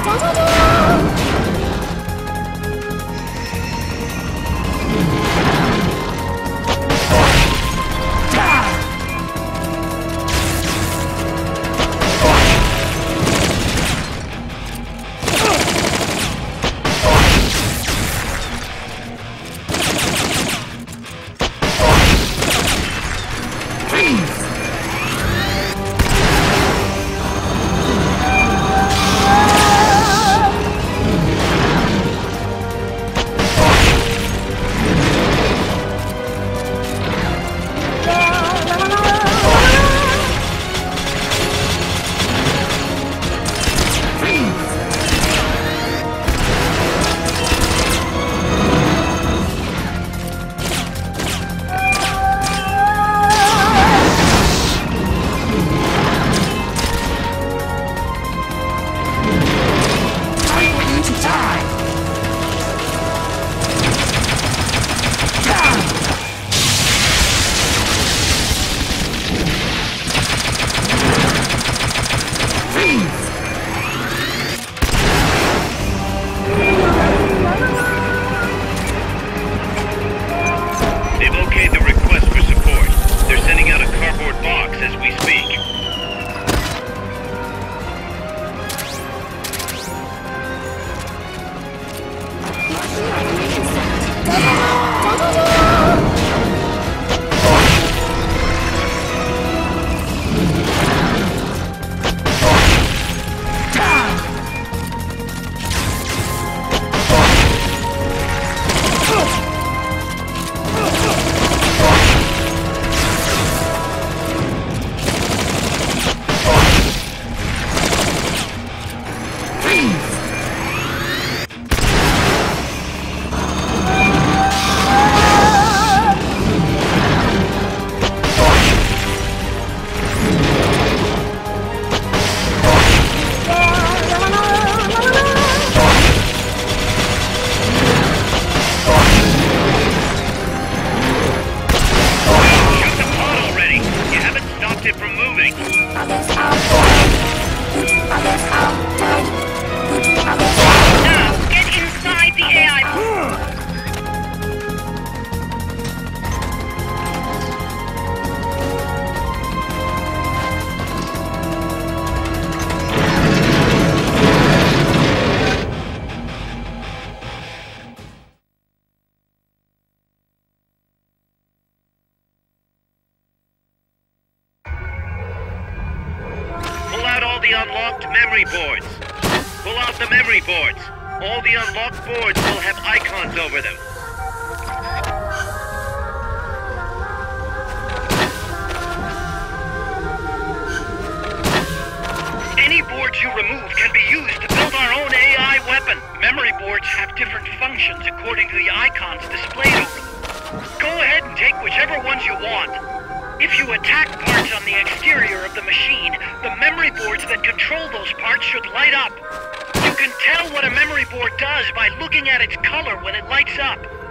the unlocked memory boards. Pull out the memory boards. All the unlocked boards will have icons over them. Any boards you remove can be used to build our own AI weapon. Memory boards have different functions according to the icons displayed over them. Go ahead and take whichever ones you want. If you attack parts on the exterior of the machine, the memory boards that control those parts should light up. You can tell what a memory board does by looking at its color when it lights up.